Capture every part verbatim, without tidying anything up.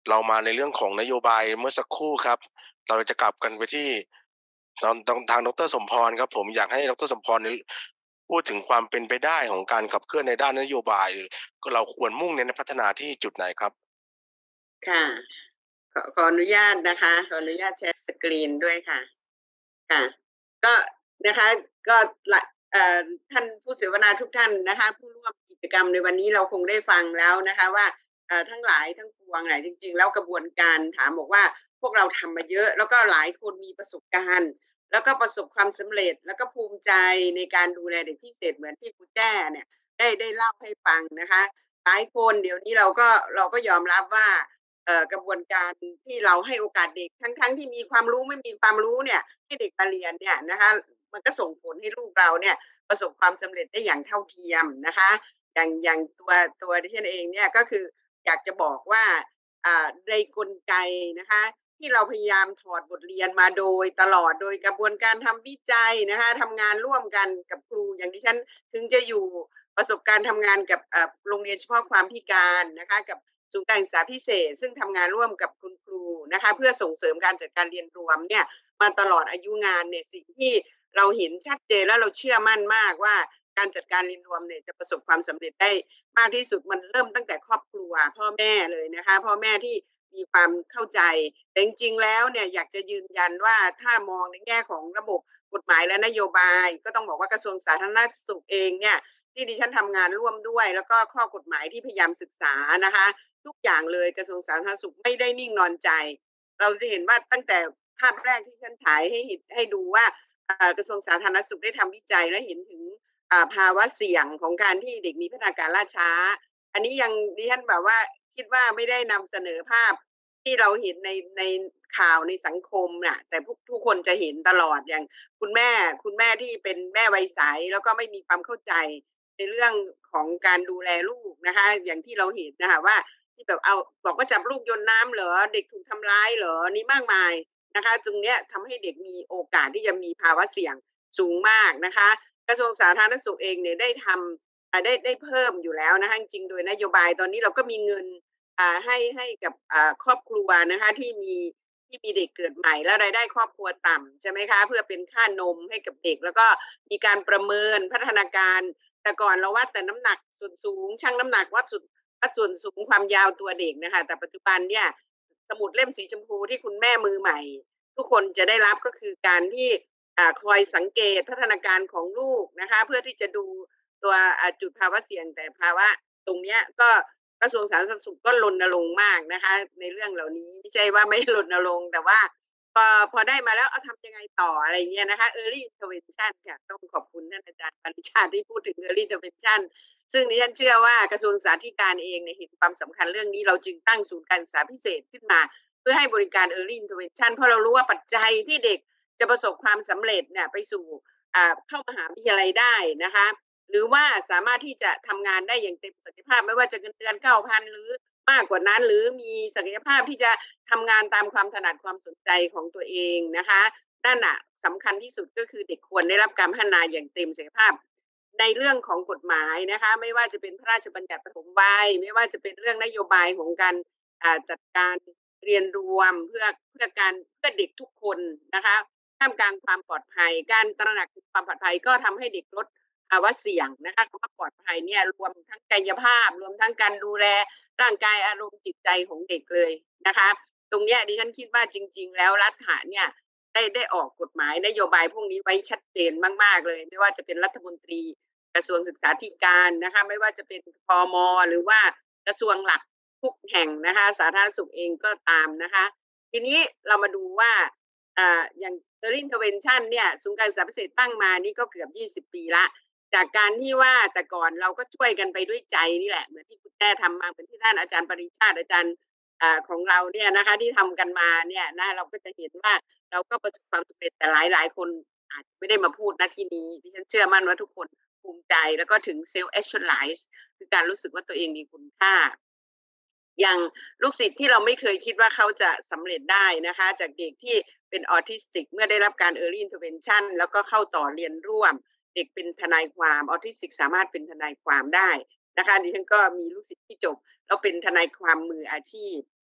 เรามาในเรื่องของนโยบายเมื่อสักครู่ครับเราจะกลับกันไปที่ทางทางทางดรสมพรครับผมอยากให้ดรสมพรนี้พูดถึงความเป็นไปได้ของการขับเคลื่อนในด้านนโยบายก็เราควรมุ่งเน้นพัฒนาที่จุดไหนครับค่ะขอขออนุญาตนะคะขออนุญาตแชร์สกรีนด้วยค่ะค่ะก็นะคะก็ละเอ่อท่านผู้เสวนาทุกท่านนะคะผู้ร่วมกิจกรรมในวันนี้เราคงได้ฟังแล้วนะคะว่าเอ่อทั้งหลายทั้งปวงน่ะจริงๆแล้วกระบวนการถามบอกว่าพวกเราทำมาเยอะแล้วก็หลายคนมีประสบการณ์แล้วก็ประสบความสำเร็จแล้วก็ภูมิใจในการดูแลเด็กพิเศษเหมือนที่ครูแจ้เนี่ยได้ได้เล่าให้ฟังนะคะหลายคนเดี๋ยวนี้เราก็เราก็ยอมรับว่า เอ่อกระบวนการที่เราให้โอกาสเด็กทั้งๆที่มีความรู้ไม่มีความรู้เนี่ยให้เด็กมาเรียนเนี่ยนะคะมันก็ส่งผลให้ลูกเราเนี่ยประสบความสำเร็จได้อย่างเท่าเทียมนะคะอย่างอย่างตัวตัวดิฉันเองเนี่ยก็คืออยากจะบอกว่าอ่าในกลไกนะคะที่เราพยายามถอดบทเรียนมาโดยตลอดโดยกระบวนการทำวิจัยนะคะทำงานร่วมกันกับครูอย่างดิฉันถึงจะอยู่ประสบการณ์ทำงานกับอ่าโรงเรียนเฉพาะความพิการนะคะกับ ศูนย์การศึกษาพิเศษซึ่งทำงานร่วมกับคุณครูนะคะเพื่อส่งเสริมการจัดการเรียนรวมเนี่ยมาตลอดอายุงานเนี่ยสิ่งที่เราเห็นชัดเจนแล้วเราเชื่อมั่นมากว่าการจัดการเรียนรวมเนี่ยจะประสบความสำเร็จได้มากที่สุดมันเริ่มตั้งแต่ครอบครัวพ่อแม่เลยนะคะพ่อแม่ที่มีความเข้าใจแต่จริงๆแล้วเนี่ยอยากจะยืนยันว่าถ้ามองในแง่ของระบบกฎหมายและนโยบายก็ต้องบอกว่ากระทรวงสาธารณสุขเองเนี่ยที่ดิฉันทำงานร่วมด้วยแล้วก็ข้อกฎหมายที่พยายามศึกษานะคะ ทุกอย่างเลยกระทรวงสาธารณสุขไม่ได้นิ่งนอนใจเราจะเห็นว่าตั้งแต่ภาพแรกที่ฉันฉายให้เห็นให้ดูว่าอ่ากระทรวงสาธารณสุขได้ทำวิจัยและเห็นถึงอ่าภาวะเสี่ยงของการที่เด็กมีพัฒนาการล่าช้าอันนี้ยังดิฉันแบบว่าคิดว่าไม่ได้นำเสนอภาพที่เราเห็นในในข่าวในสังคมน่ะแต่ทุกทุกคนจะเห็นตลอดอย่างคุณแม่คุณแม่ที่เป็นแม่วัยใสแล้วก็ไม่มีความเข้าใจในเรื่องของการดูแลลูกนะคะอย่างที่เราเห็นน่ะค่ะว่า ที่แบบเอาบอกว่าจับลูกโยนน้ำเหรอเด็กถูกทำร้ายเหรอนี่มากมายนะคะตรงเนี้ยทำให้เด็กมีโอกาสที่จะมีภาวะเสี่ยงสูงมากนะคะกระทรวงสาธารณสุขเองเนี่ยได้ทำอ่าได้ได้เพิ่มอยู่แล้วนะคะจริงๆโดยนโยบายตอนนี้เราก็มีเงินอ่าให้ให้กับอ่าครอบครัวนะคะที่มีที่มีเด็กเกิดใหม่แล้วรายได้ครอบครัวต่ำใช่ไหมคะเพื่อเป็นค่านมให้กับเด็กแล้วก็มีการประเมินพัฒนาการแต่ก่อนเราวัดแต่น้ำหนักส่วนสูงชั่งน้ำหนักวัดสุด วัดส่วนสูงความยาวตัวเด็กนะคะแต่ปัจจุบันเนี่ยสมุดเล่มสีชมพูที่คุณแม่มือใหม่ทุกคนจะได้รับก็คือการที่อ่าคอยสังเกตพัฒนาการของลูกนะคะเพื่อที่จะดูตัวอ่าจุดภาวะเสี่ยงแต่ภาวะตรงเนี้ยก็กระทรวงสาธารณสุขก็รณรงค์มากนะคะในเรื่องเหล่านี้ไม่ใช่ว่าไม่รณรงค์แต่ว่าพอพอได้มาแล้วเอาทำยังไงต่ออะไรเงี้ยนะคะ Early Intervention ค่ะต้องขอบคุณท่านอาจารย์ปริชาติที่พูดถึง Early Intervention ซึ่งดิฉันเชื่อว่ากระทรวงสาธารณสุขเองเนี่ยเห็นความสำคัญเรื่องนี้เราจึงตั้งศูนย์การศึกษาพิเศษขึ้นมาเพื่อให้บริการ Early Intervention เพราะเรารู้ว่าปัจจัยที่เด็กจะประสบความสำเร็จเนี่ยไปสู่อ่าเข้ามหาวิทยาลัยได้นะคะหรือว่าสามารถที่จะทำงานได้อย่างเต็มศักยภาพไม่ว่าจะเงินเดือนเก้าพันหรือมากกว่านั้นหรือมีศักยภาพที่จะทำงานตามความถนัดความสนใจของตัวเองนะคะนั่นน่ะสำคัญที่สุดก็คือเด็กควรได้รับการพัฒนาอย่างเต็มศักยภาพ ในเรื่องของกฎหมายนะคะไม่ว่าจะเป็นพระราชบัญญัติปฐมวัยไม่ว่าจะเป็นเรื่องนโยบายของการอ่าจัดการเรียนรวมเพื่อเพื่อการเพื่อเด็กทุกคนนะคะท่ามกลางความปลอดภัยการตระหนักถึงความปลอดภัยก็ทำให้เด็กลดภาวะเสี่ยงนะคะคำว่าปลอดภัยเนี่ยรวมทั้งกายภาพรวมทั้งการดูแลร่างกายอารมณ์จิตใจของเด็กเลยนะคะตรงเนี้ยดิฉันคิดว่าจริงๆแล้วรัฐะเนี่ยได้ได้ออกกฎหมายนโยบายพวกนี้ไว้ชัดเจนมากๆเลยไม่ว่าจะเป็นรัฐมนตรี กระทรวงศึกษาธิการนะคะไม่ว่าจะเป็นพมหรือว่ากระทรวงหลักทุกแห่งนะคะสาธารณสุขเองก็ตามนะคะทีนี้เรามาดูว่าอ่าอย่าง Early Intervention เนี่ยศูนย์การศึกษาพิเศษตั้งมานี่ก็เกือบยี่สิบปีละจากการที่ว่าแต่ก่อนเราก็ช่วยกันไปด้วยใจนี่แหละเหมือนที่คุณแม่ทำมาเหมือนที่ท่านอาจารย์ปริชาติอาจารย์อ่าของเราเนี่ยนะคะที่ทำกันมาเนี่ยนะเราก็จะเห็นว่าเราก็ประสบความสำเร็จแต่หลายๆคนอาจไม่ได้มาพูดณที่นี้ดิฉันเชื่อมั่นว่าทุกคน ภูมิใจแล้วก็ถึง self actualize คือการรู้สึกว่าตัวเองมีคุณค่าอย่างลูกศิษย์ที่เราไม่เคยคิดว่าเขาจะสำเร็จได้นะคะจากเด็กที่เป็นออทิสติกเมื่อได้รับการ early intervention แล้วก็เข้าต่อเรียนร่วมเด็กเป็นทนายความออทิสติกสามารถเป็นทนายความได้นะคะดิฉันก็มีลูกศิษย์ที่จบแล้วเป็นทนายความมืออาชีพ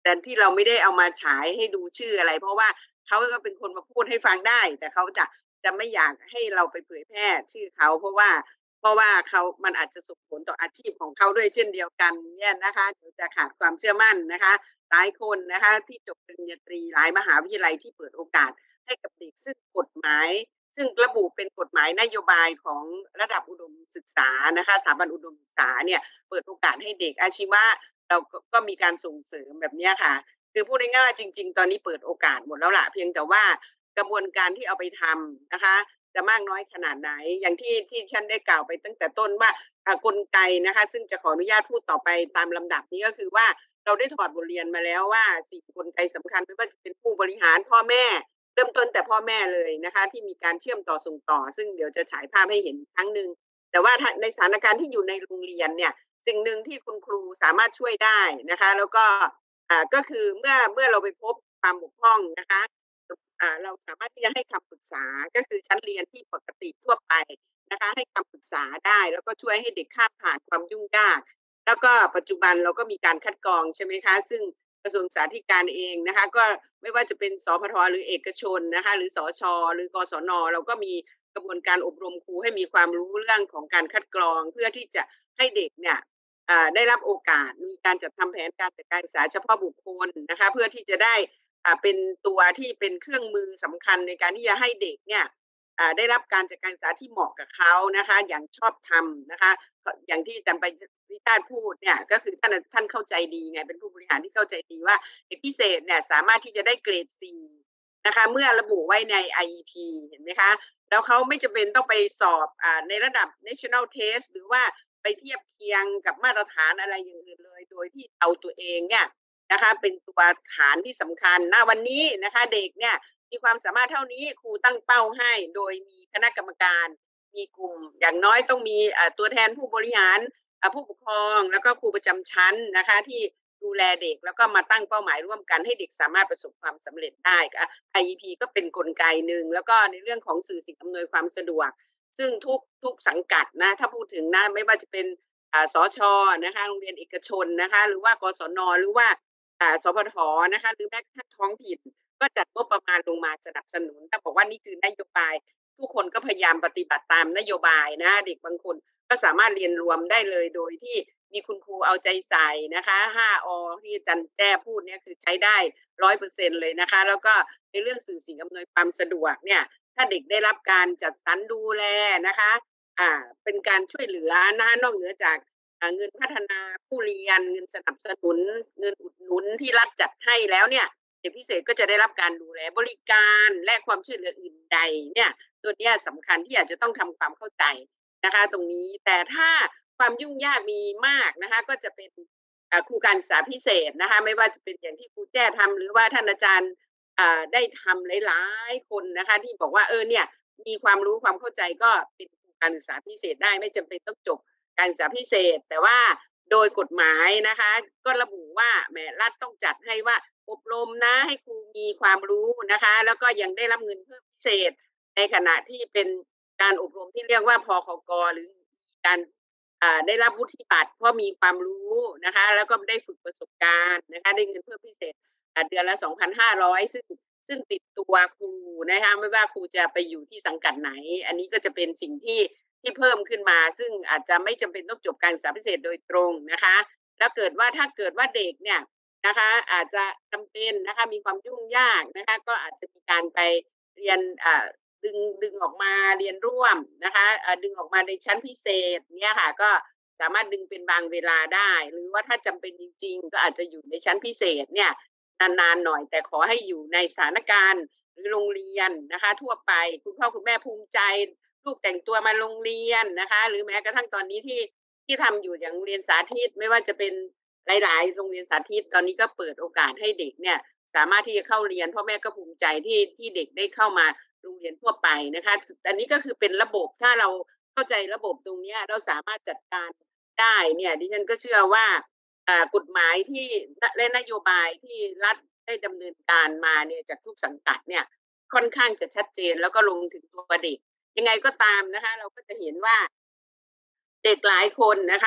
แต่ที่เราไม่ได้เอามาฉายให้ดูชื่ออะไร เพราะว่าเขาก็เป็นคนมาพูดให้ฟังได้ แต่เขาจะจะไม่อยากให้เราไปเผยแพร่ชื่อเขา เพราะว่าเพราะว่าเขามันอาจจะส่งผลต่ออาชีพของเขาด้วยเช่นเดียวกันเนี่ยนะคะเดี๋ยวจะขาดความเชื่อมั่นนะคะหลายคนนะคะที่จบปริญญาตรีหลายมหาวิทยาลัยที่เปิดโอกาสให้กับเด็กซึ่งกฎหมายซึ่งระบุเป็นกฎหมายนโยบายของระดับอุดมศึกษานะคะสถาบันอุดมศึกษาเนี่ยเปิดโอกาสให้เด็กอาชีวะเราก็ก็มีการส่งเสริมแบบนี้ค่ะคือพูดง่ายๆจริงๆตอนนี้เปิดโอกาสหมดแล้วล่ะเพียงแต่ว่ากระบวนการที่เอาไปทำนะคะจะมากน้อยขนาดไหนอย่างที่ที่ฉันได้กล่าวไปตั้งแต่ต้นว่าอ่ากลไกนะคะซึ่งจะขออนุญาตพูดต่อไปตามลำดับนี้ก็คือว่าเราได้ถอดบทเรียนมาแล้วว่าสี่กลไกสำคัญไม่ว่าจะเป็นผู้บริหารพ่อแม่เริ่มต้นแต่พ่อแม่เลยนะคะที่มีการเชื่อมต่อส่งต่อซึ่งเดี๋ยวจะฉายภาพให้เห็นครั้งหนึ่งแต่ว่าในสถานการณ์ที่อยู่ในโรงเรียนเนี่ยสิ่งหนึ่งที่คุณครูสามารถช่วยได้นะคะแล้วก็อ่าก็คือเมื่อเมื่อเราไปพบความบกพร่องนะคะอ่าเราสามารถที่จะให้คำปรึกษาก็คือชั้นเรียนที่ปกติทั่วไปนะคะให้คำปรึกษาได้แล้วก็ช่วยให้เด็กข้ามผ่านความยุ่งยากแล้วก็ปัจจุบันเราก็มีการคัดกรองใช่ไหมคะซึ่งกระทรวงศึกษาธิการเองนะคะก็ไม่ว่าจะเป็นสพทหรือเอกชนนะคะหรือสชหรือกศนเราก็มีกระบวนการอบรมครูให้มีความรู้เรื่องของการคัดกรองเพื่อที่จะให้เด็กเนี่ยได้รับโอกาสมีการจัดทำแผนการจัดการศึกษาเฉพาะบุคคลนะคะเพื่อที่จะได้เป็นตัวที่เป็นเครื่องมือสำคัญในการที่จะให้เด็กเนี่ยได้รับการจัดการศึกษาที่เหมาะกับเขานะคะอย่างชอบธรรมนะคะอย่างที่อาจารย์ปริชาติพูดเนี่ยก็คือท่านท่านเข้าใจดีไงเป็นผู้บริหารที่เข้าใจดีว่าเด็กพิเศษเนี่ยสามารถที่จะได้เกรด สี่ นะคะเมื่อระบุไว้ใน ไอ อี พี เห็นไหมคะแล้วเขาไม่จำเป็นต้องไปสอบอ่าในระดับ national test หรือว่าไปเทียบเคียงกับมาตรฐานอะไรอย่างอื่นเลยโดยที่เอาตัวเองเนี่ยนะคะเป็นตัวฐานที่สำคัญณวันนี้นะคะเด็กเนี่ยมีความสามารถเท่านี้ครูตั้งเป้าให้โดยมีคณะกรรมการมีกลุ่มอย่างน้อยต้องมีตัวแทนผู้บริหารผู้ปกครองแล้วก็ครูประจำชั้นนะคะที่ดูแลเด็กแล้วก็มาตั้งเป้าหมายร่วมกันให้เด็กสามารถประสบความสำเร็จได้ ไอ อี พี ก็เป็นกลไกหนึ่งแล้วก็ในเรื่องของสื่อสิ่งอำนวยความสะดวกซึ่งทุกทุกสังกัดนะถ้าพูดถึงนะไม่ว่าจะเป็นสชนะคะโรงเรียนเอกชนนะคะหรือว่ากศนหรือว่าสพทนะคะหรือแม้กระทั่งท้องถิ่นก็จัดงบประมาณลงมาสนับสนุนถ้าบอกว่านี่คือนโยบายทุกคนก็พยายามปฏิบัติตามนโยบายนะเด็กบางคนก็สามารถเรียนรวมได้เลยโดยที่มีคุณครูเอาใจใส่นะคะห้าอที่อาจารย์แจ้พูดเนี่ยคือใช้ได้ ร้อยเปอร์เซ็นต์ เลยนะคะแล้วก็ในเรื่องสื่อสิ่งอำนวยความสะดวกเนี่ยถ้าเด็กได้รับการจัดสรรดูแลนะคะอ่าเป็นการช่วยเหลือนะคะนอกเหนือจากเงินพัฒนาผู้เรียนเงินสนับสนุนเงินอุดหนุนที่รัฐจัดให้แล้วเนี่ยเด็กพิเศษก็จะได้รับการดูแลบริการและความช่วยเหลืออื่นใดเนี่ยตัวนี้สำคัญที่อาจจะต้องทำความเข้าใจนะคะตรงนี้แต่ถ้าความยุ่งยากมีมากนะคะก็จะเป็นครูการศึกษาพิเศษนะคะไม่ว่าจะเป็นอย่างที่ครูแจ้ทำหรือว่าท่านอาจารย์ได้ทำหลายๆคนนะคะที่บอกว่าเออเนี่ยมีความรู้ความเข้าใจก็เป็นครูการศึกษาพิเศษได้ไม่จำเป็นต้องจบการศึกษาพิเศษแต่ว่าโดยกฎหมายนะคะก็ระบุว่าแหมรัฐต้องจัดให้ว่าอบรมนะให้ครูมีความรู้นะคะแล้วก็ยังได้รับเงินเพิ่มพิเศษในขณะที่เป็นการอบรมที่เรียกว่าพคก.หรือการได้รับวุฒิบัตรเพราะมีความรู้นะคะแล้วก็ได้ฝึกประสบการณ์นะคะได้เงินเพิ่มพิเศษเดือนละ สองพันห้าร้อย ซึ่งซึ่งติดตัวครูนะคะไม่ว่าครูจะไปอยู่ที่สังกัดไหนอันนี้ก็จะเป็นสิ่งที่ที่เพิ่มขึ้นมาซึ่งอาจจะไม่จำเป็นต้องจบการศึกษาพิเศษโดยตรงนะคะแล้วเกิดว่าถ้าเกิดว่าเด็กเนี่ยนะคะอาจจะจำเป็นนะคะมีความยุ่งยากนะคะก็อาจจะมีการไปเรียนดึงดึงออกมาเรียนร่วมนะคะดึงออกมาในชั้นพิเศษเนี่ยค่ะก็สามารถดึงเป็นบางเวลาได้หรือว่าถ้าจำเป็นจริงๆก็อาจจะอยู่ในชั้นพิเศษเนี่ยนานๆหน่อยแต่ขอให้อยู่ในสถานการณ์หรือโรงเรียนนะคะทั่วไปคุณพ่อคุณแม่ภูมิใจลูกแต่งตัวมาโรงเรียนนะคะหรือแม้กระทั่งตอนนี้ที่ที่ทำอยู่อย่างโรงเรียนสาธิตไม่ว่าจะเป็นหลายๆโรงเรียนสาธิตตอนนี้ก็เปิดโอกาสให้เด็กเนี่ยสามารถที่จะเข้าเรียนพ่อแม่ก็ภูมิใจที่ที่เด็กได้เข้ามาโรงเรียนทั่วไปนะคะอันนี้ก็คือเป็นระบบถ้าเราเข้าใจระบบตรงนี้เราสามารถจัดการได้เนี่ยดิฉันก็เชื่อว่ากฎหมายที่และนโยบายที่รัฐได้ดำเนินการมาเนี่ยจากทุกสังกัดเนี่ยค่อนข้างจะชัดเจนแล้วก็ลงถึงตัวเด็กยังไงก็ตามนะคะเราก็จะเห็นว่าเด็กหลายคนนะคะ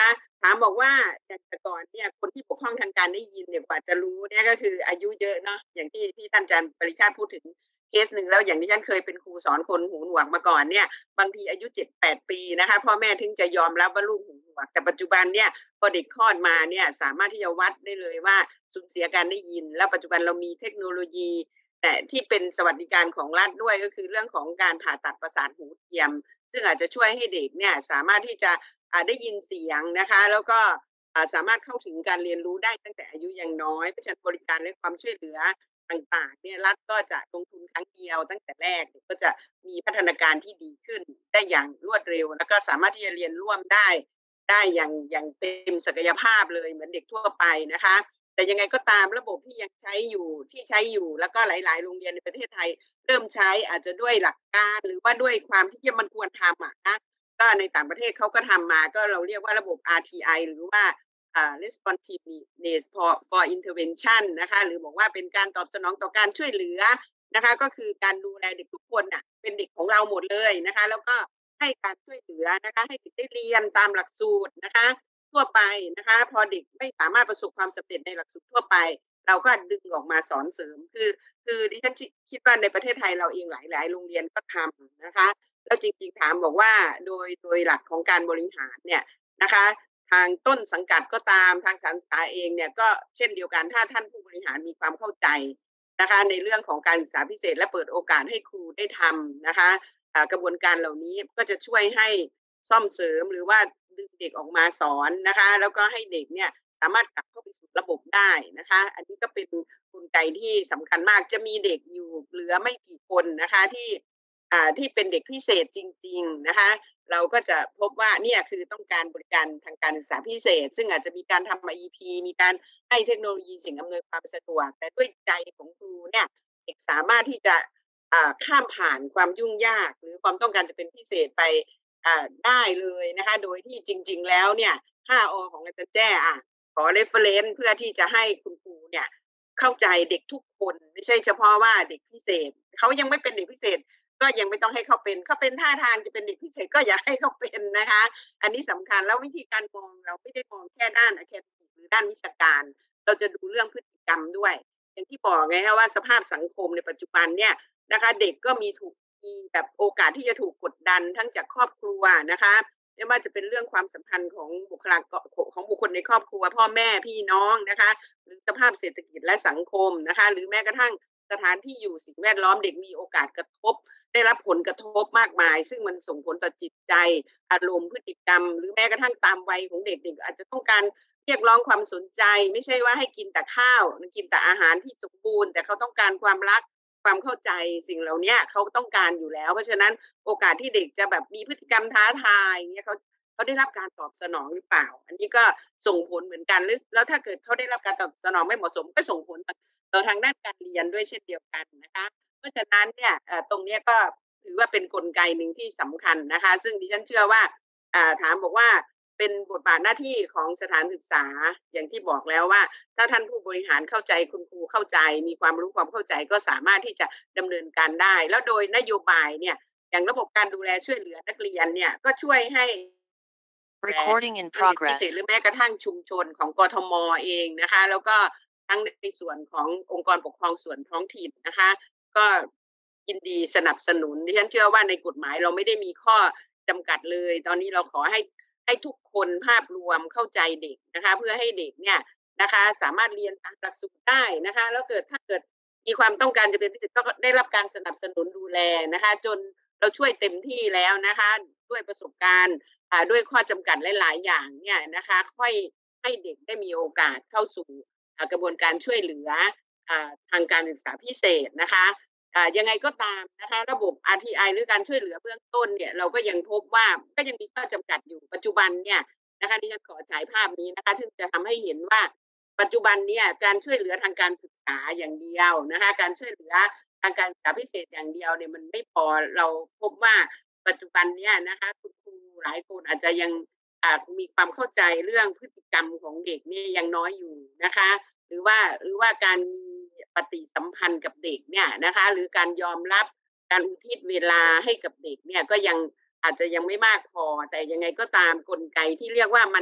ามบอกว่าอย่างแต่ก่อนเนี่ยคนที่บกพร่องทางการได้ยินเนี่ยกว่าจะรู้เนี่ยก็คืออายุเยอะเนาะอย่างที่ที่ท่านอาจารย์ปริชาติพูดถึงเคสหนึ่งแล้วอย่างที่ฉันเคยเป็นครูสอนคนหูหนวกมาก่อนเนี่ยบางทีอายุเจ็ดแปดปีนะคะพ่อแม่ถึงจะยอมรับว่าลูกหูหนวกแต่ปัจจุบันเนี่ยพอเด็กคลอดมาเนี่ยสามารถที่จะวัดได้เลยว่าสูญเสียการได้ยินแล้วปัจจุบันเรามีเทคโนโลยีแต่ที่เป็นสวัสดิการของรัฐด้วยก็คือเรื่องของการผ่าตัดประสาทหูเทียมซึ่งอาจจะช่วยให้เด็กเนี่ยสามารถที่จะได้ยินเสียงนะคะแล้วก็สามารถเข้าถึงการเรียนรู้ได้ตั้งแต่อายุยังน้อยเพราะฉะนั้นบริการและความช่วยเหลือต่างๆเนี่ยรัฐก็จะลงทุนครั้งเดียวตั้งแต่แรกก็จะมีพัฒนาการที่ดีขึ้นได้อย่างรวดเร็วแล้วก็สามารถที่จะเรียนร่วมได้ได้อย่างอย่างเต็มศักยภาพเลยเหมือนเด็กทั่วไปนะคะแต่ยังไงก็ตามระบบที่ยังใช้อยู่ที่ใช้อยู่แล้วก็หลายๆโรงเรียนในประเทศไทยเริ่มใช้อาจจะด้วยหลักการหรือว่าด้วยความที่มันควรทำอ่ะนะก็ในต่างประเทศเขาก็ทำมาก็เราเรียกว่าระบบ อาร์ ที ไอ หรือว่า uh, responsiveness for for intervention นะคะหรือบอกว่าเป็นการตอบสนองต่อการช่วยเหลือนะคะก็คือการดูแลเด็กทุกคนน่ะเป็นเด็กของเราหมดเลยนะคะแล้วก็ให้การช่วยเหลือนะคะให้เด็กได้เรียนตามหลักสูตรนะคะทั่วไปนะคะพอเด็กไม่สามารถประสบความสำเร็จในหลักสูตรทั่วไปเราก็ดึงออกมาสอนเสริมคือคือดิฉันคิดว่าในประเทศไทยเราเองหลายๆโรงเรียนก็ทำนะคะแล้วจริงๆถามบอกว่าโดยโดยหลักของการบริหารเนี่ยนะคะทางต้นสังกัดก็ตามทางสถานศึกษาเองเนี่ยก็เช่นเดียวกันถ้าท่านผู้บริหารมีความเข้าใจนะคะในเรื่องของการศึกษาพิเศษและเปิดโอกาสให้ครูได้ทำนะคะกระบวนการเหล่านี้ก็จะช่วยให้ซ่อมเสริมหรือว่าดึงเด็กออกมาสอนนะคะแล้วก็ให้เด็กเนี่ยสามารถกลับเข้าไปสู่ระบบได้นะคะอันนี้ก็เป็นกลไกที่สำคัญมากจะมีเด็กอยู่เหลือไม่กี่คนนะคะที่อ่าที่เป็นเด็กพิเศษจริงๆนะคะเราก็จะพบว่าเนี่ยคือต้องการบริการทางการศึกษาพิเศษซึ่งอาจจะมีการทำ ไอ อี พี มีการให้เทคโนโลยีสิ่งอำนวยความสะดวกแต่ด้วยใจของครูเนี่ยเด็กสามารถที่จะอ่าข้ามผ่านความยุ่งยากหรือความต้องการจะเป็นพิเศษไปอ่าได้เลยนะคะโดยที่จริงๆแล้วเนี่ยห้าอของอาจารย์แจ้อ่ะขอ reference เพื่อที่จะให้คุณครูเนี่ยเข้าใจเด็กทุกคนไม่ใช่เฉพาะว่าเด็กพิเศษเขายังไม่เป็นเด็กพิเศษก็ยังไม่ต้องให้เขาเป็นเขาเป็นท่าทางจะเป็นเด็กพิเศษก็อย่าให้เขาเป็นนะคะอันนี้สำคัญแล้ววิธีการมองเราไม่ได้มองแค่ด้าน academic หรือด้านวิชาการเราจะดูเรื่องพฤติกรรมด้วยอย่างที่บอกไงคะว่าสภาพสังคมในปัจจุบันเนี่ยนะคะเด็กก็มีถูกมีแบบโอกาสที่จะถูกกดดันทั้งจากครอบครัวนะคะไม่ว่าจะเป็นเรื่องความสัมพันธ์ของบุคลากรของบุคคลในครอบครัวพ่อแม่พี่น้องนะคะหรือสภาพเศรษฐกิจและสังคมนะคะหรือแม้กระทั่งสถานที่อยู่สิ่งแวดล้อมเด็กมีโอกาสกระทบได้รับผลกระทบมากมายซึ่งมันส่งผลต่อจิตใจอารมณ์พฤติกรรมหรือแม้กระทั่งตามวัยของเด็กๆอาจจะต้องการเรียกร้องความสนใจไม่ใช่ว่าให้กินแต่ข้าวกินแต่อาหารที่สมบูรณ์แต่เขาต้องการความรักความเข้าใจสิ่งเหล่านี้เขาต้องการอยู่แล้วเพราะฉะนั้นโอกาสที่เด็กจะแบบมีพฤติกรรมท้าทายอย่างเงี้ยเขาเขาได้รับการตอบสนองหรือเปล่าอันนี้ก็ส่งผลเหมือนกันแล้วถ้าเกิดเขาได้รับการตอบสนองไม่เหมาะสมก็ส่งผลต่อทางด้านการเรียนด้วยเช่นเดียวกันนะคะเพราะฉะนั้นเนี่ยตรงนี้ก็ถือว่าเป็นกลไกหนึ่งที่สำคัญนะคะซึ่งดิฉันเชื่อว่าถามบอกว่าเป็นบทบาทหน้าที่ของสถานศึกษาอย่างที่บอกแล้วว่าถ้าท่านผู้บริหารเข้าใจคุณครูเข้าใจมีความรู้ความเข้าใจก็สามารถที่จะดำเนินการได้แล้วโดยนโยบายเนี่ยอย่างระบบการดูแลช่วยเหลือนักเรียนเนี่ยก็ช่วยให้ Recording in progress พิเศษหรือแม้กระทั่งชุมชนของกทมเองนะคะแล้วก็ทั้งในส่วนขององค์กรปกครองส่วนท้องถิ่นนะคะก็ยินดีสนับสนุนดิฉันเชื่อว่าในกฎหมายเราไม่ได้มีข้อจำกัดเลยตอนนี้เราขอให้ให้ทุกคนภาพรวมเข้าใจเด็กนะคะเพื่อให้เด็กเนี่ยนะคะสามารถเรียนตามหลักสูตรได้นะคะแล้วเกิดถ้าเกิดมีความต้องการจะเป็นพิเศษก็ได้รับการสนับสนุนดูแลนะคะจนเราช่วยเต็มที่แล้วนะคะด้วยประสบการณ์ด้วยข้อจำกัดหลายๆอย่างเนี่ยนะคะค่อยให้เด็กได้มีโอกาสเข้าสู่กระบวนการช่วยเหลือทางการศึกษาพิเศษนะคะยังไงก็ตามนะคะระบบ อาร์ ที ไอ หรือการช่วยเหลือเบื้องต้นเนี่ยเราก็ยังพบว่าก็ยังมีข้อจำกัดอยู่ปัจจุบันเนี่ยนะคะที่ฉันขอฉายภาพนี้นะคะซึ่งจะทำให้เห็นว่าปัจจุบันเนี่ยการช่วยเหลือทางการศึกษาอย่างเดียวนะคะการช่วยเหลือทางการศึกษาพิเศษอย่างเดียวเนี่ยมันไม่พอเราพบว่าปัจจุบันเนี่ยนะคะคุณครูหลายคนอาจจะยังมีความเข้าใจเรื่องพฤติกรรมของเด็กนี่ยังน้อยอยู่นะคะหรือว่าหรือว่าการมีปฏิสัมพันธ์กับเด็กเนี่ยนะคะหรือการยอมรับการอุทิศเวลาให้กับเด็กเนี่ยก็ยังอาจจะยังไม่มากพอแต่ยังไงก็ตามกลไกที่เรียกว่ามันติ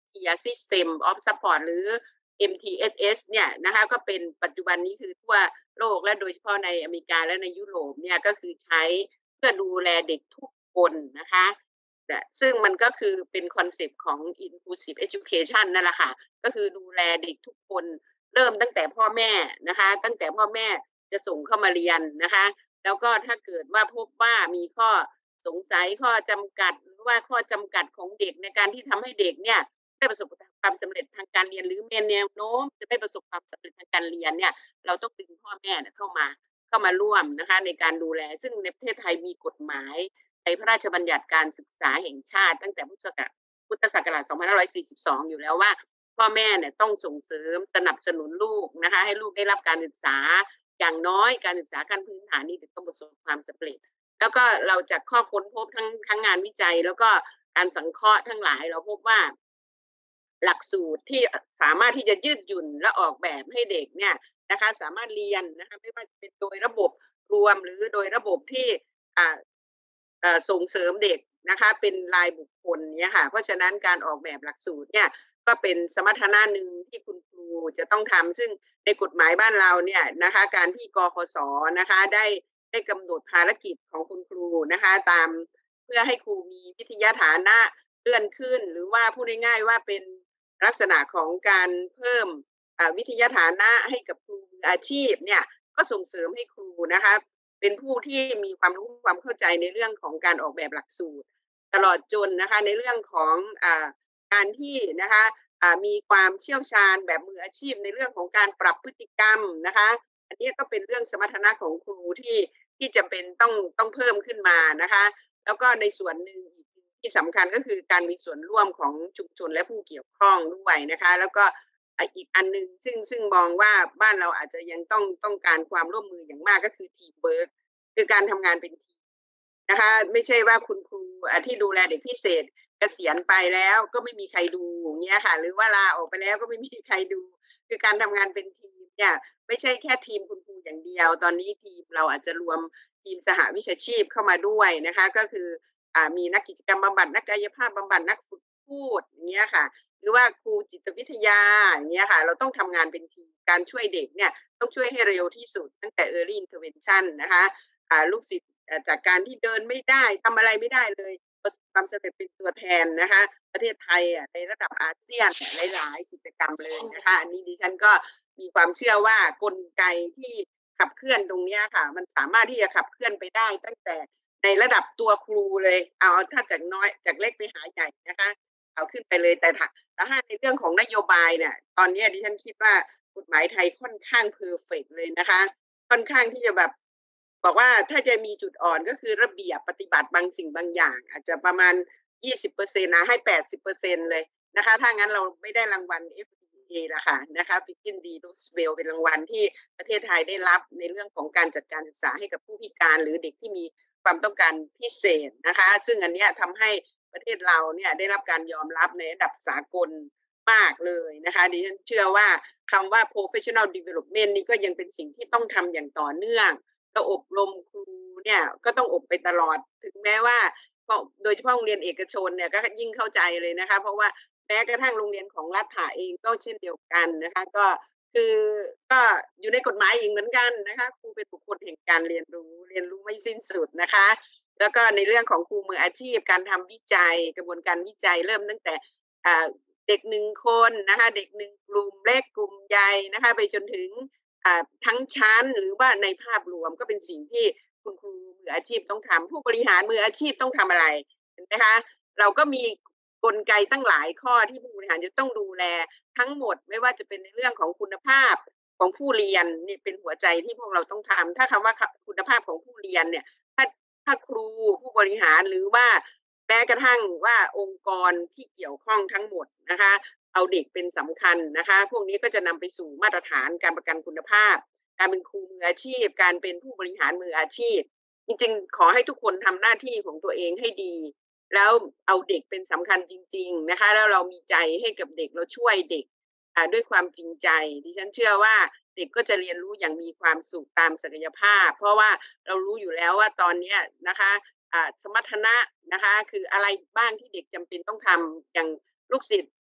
Multimedia System of Support หรือ เอ็ม ที เอส เอส เนี่ยนะคะก็เป็นปัจจุบันนี้คือทั่วโลกและโดยเฉพาะในอเมริกาและในยุโรปเนี่ยก็คือใช้เพื่อดูแลเด็กทุกคนนะคะแต่ซึ่งมันก็คือเป็นคอนเซปต์ของ Inclusive Education นั่นแหละค่ะก็คือดูแลเด็กทุกคนเริ่มตั้งแต่พ่อแม่นะคะตั้งแต่พ่อแม่จะส่งเข้ามาเรียนนะคะแล้วก็ถ้าเกิดว่าพบว่ามีข้อสงสัยข้อจำกัดหรือว่าข้อจำกัดของเด็กในการที่ทำให้เด็กเนี่ยไม่ประสบความสำเร็จทางการเรียนหรือมีแนวโน้มจะไม่ประสบความสำเร็จทางการเรียนเนี่ยเราต้องดึงพ่อแม่เข้ามาเข้ามาร่วมนะคะในการดูแลซึ่งในประเทศไทยมีกฎหมายในพระราชบัญญัติการศึกษาแห่งชาติตั้งแต่พุทธศักราชพุทธศักราชสองพันห้าร้อยสี่สิบสองอยู่แล้วว่าพ่อแม่เนี่ยต้องส่งเสริมสนับสนุนลูกนะคะให้ลูกได้รับการศึกษาอย่างน้อยการศึกษาขั้นพื้นฐานนี่ต้องประสบความสำเร็จแล้วก็เราจากข้อค้นพบทั้งทั้งงานวิจัยแล้วก็การสังเคราะห์ทั้งหลายเราพบว่าหลักสูตรที่สามารถที่จะยืดหยุ่นและออกแบบให้เด็กเนี่ยนะคะสามารถเรียนนะคะไม่ว่าจะเป็นโดยระบบรวมหรือโดยระบบที่อ่าส่งเสริมเด็กนะคะเป็นรายบุคคลเนี่ยค่ะเพราะฉะนั้นการออกแบบหลักสูตรเนี่ยก็เป็นสมรรถนะหนึ่งที่คุณครูจะต้องทำซึ่งในกฎหมายบ้านเราเนี่ยนะคะการที่กคศนะคะได้ได้กำหนดภารกิจของคุณครูนะคะตามเพื่อให้ครูมีวิทยาฐานะเลื่อนขึ้นหรือว่าพูดง่ายๆว่าเป็นลักษณะของการเพิ่มวิทยาฐานะให้กับครูมืออาชีพเนี่ยก็ส่งเสริมให้ครูนะคะเป็นผู้ที่มีความรู้ความเข้าใจในเรื่องของการออกแบบหลักสูตรตลอดจนนะคะในเรื่องของอ่าการที่นะคะมีความเชี่ยวชาญแบบมืออาชีพในเรื่องของการปรับพฤติกรรมนะคะอันนี้ก็เป็นเรื่องสมรรถนะของครูที่ที่จำเป็นต้องต้องเพิ่มขึ้นมานะคะแล้วก็ในส่วนหนึ่งอีกที่สำคัญก็คือการมีส่วนร่วมของชุมชนและผู้เกี่ยวข้องด้วยนะคะแล้วก็อีกอันนึงซึ่งซึ่งมองว่าบ้านเราอาจจะยังต้องต้องการความร่วมมืออย่างมากก็คือทีมเวิร์คคือการทำงานเป็นทีมนะคะไม่ใช่ว่าคุณครูที่ดูแลเด็กพิเศษเกษียณไปแล้วก็ไม่มีใครดูเงี้ยค่ะหรือว่าลาออกไปแล้วก็ไม่มีใครดูคือการทำงานเป็นทีมเนี่ยไม่ใช่แค่ทีมคุณครูอย่างเดียวตอนนี้ทีมเราอาจจะรวมทีมสหวิชาชีพเข้ามาด้วยนะคะก็คืออ่ามีนักกิจกรรมบำบัดนักกายภาพบำบัดนักฝึกพูดอย่างเงี้ยค่ะหรือว่าครูจิตวิทยาอย่างเงี้ยค่ะเราต้องทำงานเป็นทีมการช่วยเด็กเนี่ยต้องช่วยให้เร็วที่สุดตั้งแต่ early intervention นะคะอ่าลูกศิษย์จากการที่เดินไม่ได้ทำอะไรไม่ได้เลยประสบความสำเร็จเป็นตัวแทนนะคะประเทศไทยอ่ะในระดับอาเซียนหลายๆกิจกรรมเลยนะคะอันนี้ดิฉันก็มีความเชื่อว่ากลไกที่ขับเคลื่อนตรงนี้ค่ะมันสามารถที่จะขับเคลื่อนไปได้ตั้งแต่ในระดับตัวครูเลยเอาถ้าจากน้อยจากเล็กไปหาใหญ่นะคะเอาขึ้นไปเลยแต่ถ้าในเรื่องของนโยบายเนี่ยตอนนี้ดิฉันคิดว่ากฎหมายไทยค่อนข้างเพอร์เฟกต์เลยนะคะค่อนข้างที่จะแบบบอกว่าถ้าจะมีจุดอ่อนก็คือระเบียบปฏิบัติบางสิ่งบางอย่างอาจจะประมาณ ยี่สิบเปอร์เซ็นต์ นะให้ แปดสิบเปอร์เซ็นต์ เลยนะคะถ้างั้นเราไม่ได้รางวัล เอฟ ดี เอ ละค่ะนะคะ Fikin D. Roosevelt เป็นรางวัลที่ประเทศไทยได้รับในเรื่องของการจัดการศึกษาให้กับผู้พิการหรือเด็กที่มีความต้องการพิเศษนะคะซึ่งอันนี้ทำให้ประเทศเราเนี่ยได้รับการยอมรับในระดับสากลมากเลยนะคะดิฉันเชื่อว่าคำว่า professional development นี่ก็ยังเป็นสิ่งที่ต้องทำอย่างต่อเนื่องแล้วอบรมครูเนี่ยก็ต้องอบไปตลอดถึงแม้ว่าโดยเฉพาะโรงเรียนเอกชนเนี่ยก็ยิ่งเข้าใจเลยนะคะเพราะว่าแม้กระทั่งโรงเรียนของรัฐเองก็เช่นเดียวกันนะคะก็คือก็อยู่ในกฎหมายอีกเหมือนกันนะคะครูเป็นบุคคลแห่งการเรียนรู้เรียนรู้ไม่สิ้นสุดนะคะแล้วก็ในเรื่องของครูมืออาชีพการทำวิจัยกระบวนการวิจัยเริ่มตั้งแต่เด็กหนึ่งคนนะคะเด็กหนึ่งกลุ่มเล็กกลุ่มใหญ่นะคะไปจนถึงทั้งชั้นหรือว่าในภาพรวมก็เป็นสิ่งที่คุณครูมืออาชีพต้องทำผู้บริหารมืออาชีพต้องทำอะไรเห็นไหมคะเราก็มีกลไกตั้งหลายข้อที่ผู้บริหารจะต้องดูแลทั้งหมดไม่ว่าจะเป็นในเรื่องของคุณภาพของผู้เรียนนี่เป็นหัวใจที่พวกเราต้องทำถ้าคำว่าคุณภาพของผู้เรียนเนี่ยถ้าถ้าครูผู้บริหารหรือว่าแม้กระทั่งว่าองค์กรที่เกี่ยวข้องทั้งหมดนะคะเอาเด็กเป็นสำคัญนะคะพวกนี้ก็จะนำไปสู่มาตรฐานการประกันคุณภาพการเป็นครูมืออาชีพการเป็นผู้บริหารมืออาชีพจริงๆขอให้ทุกคนทำหน้าที่ของตัวเองให้ดีแล้วเอาเด็กเป็นสำคัญจริงๆนะคะแล้วเรามีใจให้กับเด็กเราช่วยเด็กด้วยความจริงใจดิฉันเชื่อว่าเด็กก็จะเรียนรู้อย่างมีความสุขตามศักยภาพเพราะว่าเรารู้อยู่แล้วว่าตอนนี้นะคะสมรรถนะนะคะคืออะไรบ้างที่เด็กจำเป็นต้องทำอย่างลูกศิษย์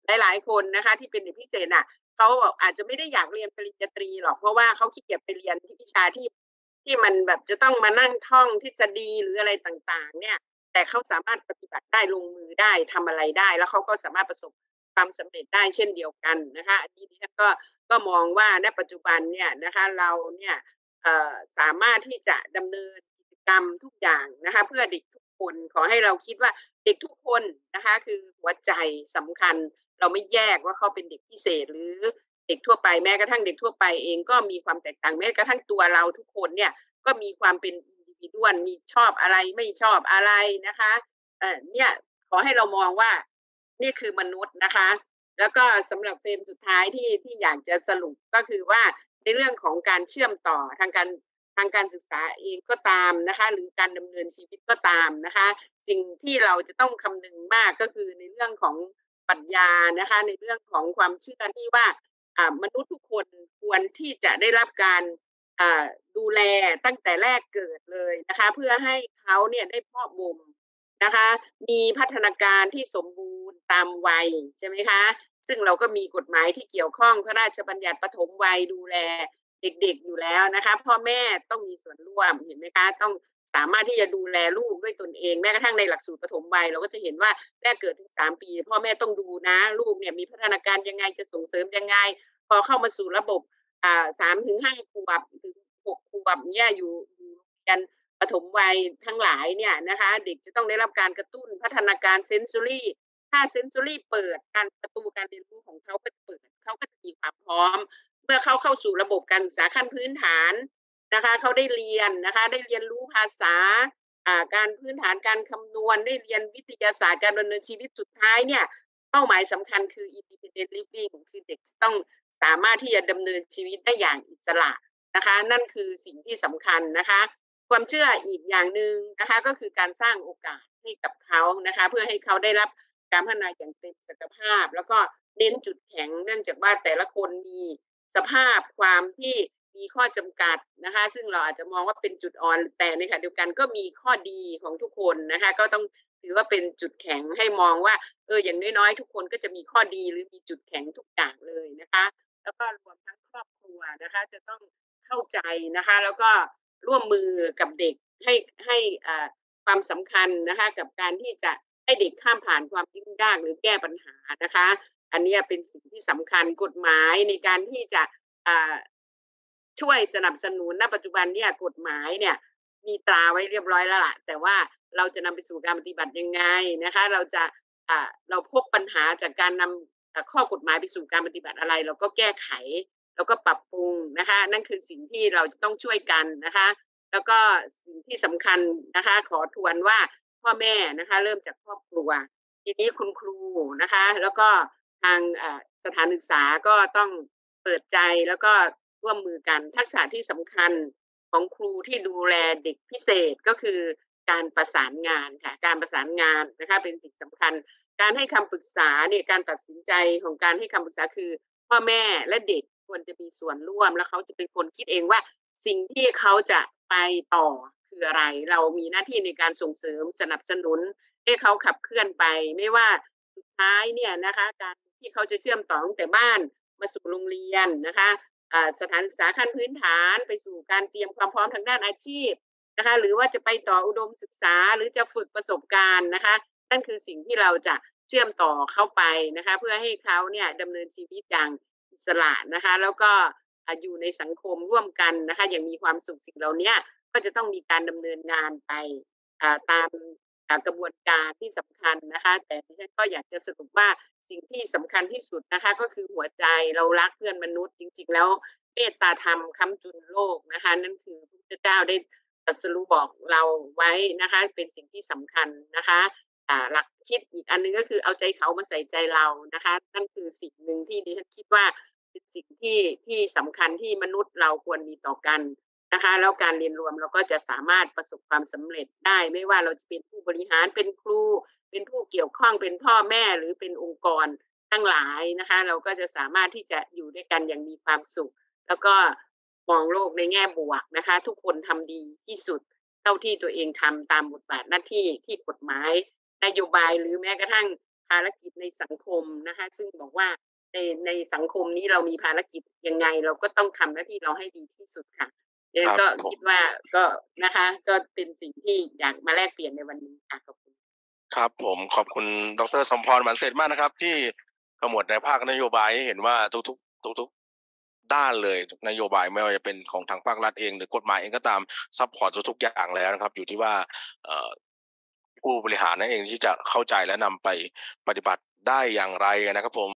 หลายๆคนนะคะที่เป็นเด็กพิเศษน่ะเขาอาจจะไม่ได้อยากเรียนปริญญาตรีหรอกเพราะว่าเขาขี้เกียจไปเรียนที่วิชาที่ที่มันแบบจะต้องมานั่งท่องทฤษฎีหรืออะไรต่างๆเนี่ยแต่เขาสามารถปฏิบัติได้ลงมือได้ทำอะไรได้แล้วเขาก็สามารถประสบความสำเร็จได้เช่นเดียวกันนะคะอันนี้ดิฉันก็ก็มองว่าณปัจจุบันเนี่ยนะคะเราเนี่ยเอ่อสามารถที่จะดำเนินกิจกรรมทุกอย่างนะคะเพื่อเด็กทุกคนขอให้เราคิดว่าเด็กทุกคนนะคะคือหัวใจสำคัญเราไม่แยกว่าเขาเป็นเด็กพิเศษหรือเด็กทั่วไปแม้กระทั่งเด็กทั่วไปเองก็มีความแตกต่างแม้กระทั่งตัวเราทุกคนเนี่ยก็มีความเป็น individual มีชอบอะไรไม่ชอบอะไรนะคะเอ่อเนี่ยขอให้เรามองว่านี่คือมนุษย์นะคะแล้วก็สำหรับเฟรมสุดท้ายที่ที่อยากจะสรุปก็คือว่าในเรื่องของการเชื่อมต่อทางการทางการศึกษาเองก็ตามนะคะหรือการดำเนินชีวิตก็ตามนะคะสิ่งที่เราจะต้องคำนึงมากก็คือในเรื่องของปรัชญานะคะในเรื่องของความเชื่อที่ว่าอ่ามนุษย์ทุกคนควรที่จะได้รับการอ่าดูแลตั้งแต่แรกเกิดเลยนะคะเพื่อให้เขาเนี่ยได้เพาะบ่มนะคะมีพัฒนาการที่สมบูรณ์ตามวัยใช่ไหมคะซึ่งเราก็มีกฎหมายที่เกี่ยวข้องพระราชบัญญัติปฐมวัยดูแลเด็กๆอยู่แล้วนะคะพ่อแม่ต้องมีส่วนร่วมเห็นไหมคะต้องสามารถที่จะดูแลลูกด้วยตนเองแม้กระทั่งในหลักสูตรปฐมวัยเราก็จะเห็นว่าแรกเกิดถึงสามปีพ่อแม่ต้องดูนะลูกเนี่ยมีพัฒนาการยังไงจะส่งเสริมยังไงพอเข้ามาสู่ระบบอ่าสามถึงห้าขวบถึงหกขวบเนี่ยอยู่อยู่โรงเรียนปฐมวัยทั้งหลายเนี่ยนะคะเด็กจะต้องได้รับการกระตุ้นพัฒนาการเซนซอรี่ถ้าเซนซอรี่เปิดการประตูการเรียนรู้ของเขาก็จะเปิดเขาก็จะมีความพร้อมเมื่อเขาเข้าสู่ระบบการศึกษาขั้นพื้นฐานนะคะเขาได้เรียนนะคะได้เรียนรู้ภาษาอ่าการพื้นฐานการคำนวณได้เรียนวิทยาศาสตร์การดำเนินชีวิตสุดท้ายเนี่ยเป้าหมายสำคัญคือ independent living คือเด็กจะต้องสามารถที่จะดำเนินชีวิตได้อย่างอิสระนะคะนั่นคือสิ่งที่สำคัญนะคะความเชื่ออีกอย่างหนึ่งนะคะก็คือการสร้างโอกาสให้กับเขานะคะเพื่อให้เขาได้รับการพัฒนาอย่างเต็มศักยภาพแล้วก็เน้นจุดแข็งเนื่องจากว่าแต่ละคนมีสภาพความที่มีข้อจำกัดนะคะซึ่งเราอาจจะมองว่าเป็นจุดอ่อนแต่ในขณะเดียวกันก็มีข้อดีของทุกคนนะคะก็ต้องถือว่าเป็นจุดแข็งให้มองว่าเอออย่างน้อยๆทุกคนก็จะมีข้อดีหรือมีจุดแข็งทุกอย่างเลยนะคะแล้วก็รวมทั้งครอบครัวนะคะจะต้องเข้าใจนะคะแล้วก็ร่วมมือกับเด็กให้ให้อ่าความสำคัญนะคะกับการที่จะให้เด็กข้ามผ่านความยุ่งยากหรือแก้ปัญหานะคะอันนี้เป็นสิ่งที่สำคัญกฎหมายในการที่จะอ่าช่วยสนับสนุนณปัจจุบันเนี่ยกฎหมายเนี่ยมีตราไว้เรียบร้อยแล้วล่ะแต่ว่าเราจะนำไปสู่การปฏิบัติยังไงนะคะเราจะอ่าเราพบปัญหาจากการนำข้อกฎหมายไปสู่การปฏิบัติอะไรเราก็แก้ไขแล้วก็ปรับปรุงนะคะนั่นคือสิ่งที่เราจะต้องช่วยกันนะคะแล้วก็สิ่งที่สำคัญนะคะขอทวนว่าพ่อแม่นะคะเริ่มจากครอบครัวทีนี้คุณครูนะคะแล้วก็ทางสถานศึกษาก็ต้องเปิดใจแล้วก็ร่วมมือกันทักษะที่สำคัญของครูที่ดูแลเด็กพิเศษก็คือการประสานงานค่ะการประสานงานนะคะเป็นสิ่งสำคัญการให้คำปรึกษาเนี่ยการตัดสินใจของการให้คำปรึกษาคือพ่อแม่และเด็กควรจะมีส่วนร่วมแล้วเขาจะเป็นคนคิดเองว่าสิ่งที่เขาจะไปต่อคืออะไรเรามีหน้าที่ในการส่งเสริมสนับสนุนให้เขาขับเคลื่อนไปไม่ว่าสุดท้ายเนี่ยนะคะการที่เขาจะเชื่อมต่อตั้งแต่บ้านมาสู่โรงเรียนนะคะสถานศึกษาขั้นพื้นฐานไปสู่การเตรียมความพร้อมทางด้านอาชีพนะคะหรือว่าจะไปต่ออุดมศึกษาหรือจะฝึกประสบการณ์นะคะนั่นคือสิ่งที่เราจะเชื่อมต่อเข้าไปนะคะเพื่อให้เขาเนี่ยดำเนินชีวิตอย่างอิสระนะคะแล้วก็อยู่ในสังคมร่วมกันนะคะอย่างมีความสุขสิ่งเหล่านี้ก็จะต้องมีการดำเนินงานไปตามกระบวนการที่สำคัญนะคะแต่ดิฉันก็อยากจะสรุปว่าสิ่งที่สำคัญที่สุดนะคะก็คือหัวใจเรารักเพื่อนมนุษย์จริงๆแล้วเมตตาธรรมค้ำจุนโลกนะคะนั่นคือพระพุทธเจ้าได้ตรัสรู้บอกเราไว้นะคะเป็นสิ่งที่สำคัญนะคะหลักคิดอีกอันนึงก็คือเอาใจเขามาใส่ใจเรานะคะนั่นคือสิ่งหนึ่งที่ดิฉันคิดว่าเป็นสิ่งที่ที่สำคัญที่มนุษย์เราควรมีต่อกันนะคะแล้วการเรียนรวมเราก็จะสามารถประสบความสำเร็จได้ไม่ว่าเราจะเป็นผู้บริหารเป็นครูเป็นผู้เกี่ยวข้องเป็นพ่อแม่หรือเป็นองค์กรทั้งหลายนะคะเราก็จะสามารถที่จะอยู่ด้วยกันอย่างมีความสุขแล้วก็มองโลกในแง่บวกนะคะทุกคนทำดีที่สุดเท่าที่ตัวเองทำตามบทบาทหน้าที่ที่กฎหมายนโยบายหรือแม้กระทั่งภารกิจในสังคมนะคะ ซึ่งบอกว่าในในสังคมนี้เรามีภารกิจยังไง เราก็ต้องทำหน้าที่เราให้ดีที่สุดค่ะดิฉันก็คิดว่าก็นะคะ ก็เป็นสิ่งที่อยากมาแลกเปลี่ยนในวันนี้ค่ะขอบคุณครับผมขอบคุณดรสมพรหมั่นเสร็จมากนะครับ ที่ขมวดในภาคนโยบายให้เห็นว่าทุกๆทุกๆด้านเลยนโยบายไม่ว่าจะเป็นของทางภาครัฐเองหรือกฎหมายเองก็ตามซัพพอร์ตทุกๆอย่างแล้วนะครับ อยู่ที่ว่าเอ่อผู้บริหารนั่นเองที่จะเข้าใจและนำไปปฏิบัติได้อย่างไรนะครับผม